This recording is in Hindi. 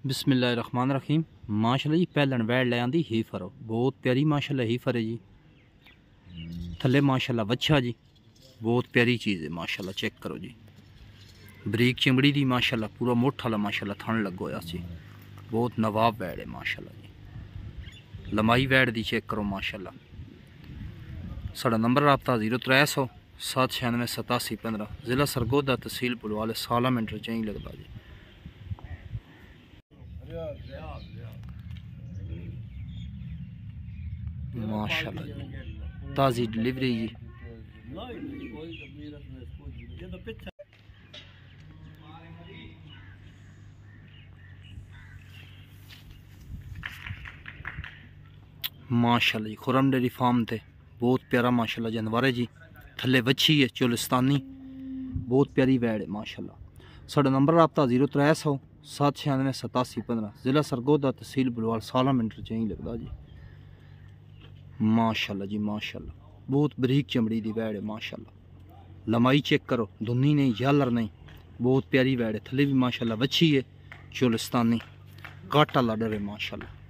बिस्मिल्लाहिर्रहमानिर्रहीम। माशाल्लाह जी पैलन वैड़ ले आंदी हीफर, बहुत प्यारी माशाल्लाह हीफर है जी। थले माशाल्लाह वच्छा जी, बहुत प्यारी चीज़ है माशाल्लाह। चेक करो जी, बरीक चिमड़ी दी माशाल्लाह, पूरा मोटा ला माशाल्लाह थन लगो सी। बहुत नवाब वैड़ है माशाल्लाह जी। लंबाई वैड़ दी चेक करो माशाल्लाह। साड़ा नंबर रबता 0300 796 87 15, ज़िला सरगोदा, तहसील पुलवाले, साला मिनट चेंज लगता जी। माशाल्लाह जी, ताज़ी डिलीवरी जी। माशाल्लाह जी, खुरम डेयरी फार्म थे बहुत प्यारा माशाल्लाह जानवर है जी। थले वच्छी है चोलिस्तानी, बहुत प्यारी वैड़ है माशाल्लाह। साढ़ा नंबर रबता 0300 796 87 15, ज़िला सरगोदा, तहसील बुलवाल, साला मिनट चेंज लगता जी। माशाल्लाह जी माशाल्लाह, बहुत बरीक चमड़ी दी वैड़ है माशाल्लाह। लंबाई चेक करो, धुन्नी नहीं, झालर नहीं, बहुत प्यारी वैड़ है। थले भी माशाल्लाह वच्छी है चोलिस्तानी, काटा लाडर है माशाल्लाह।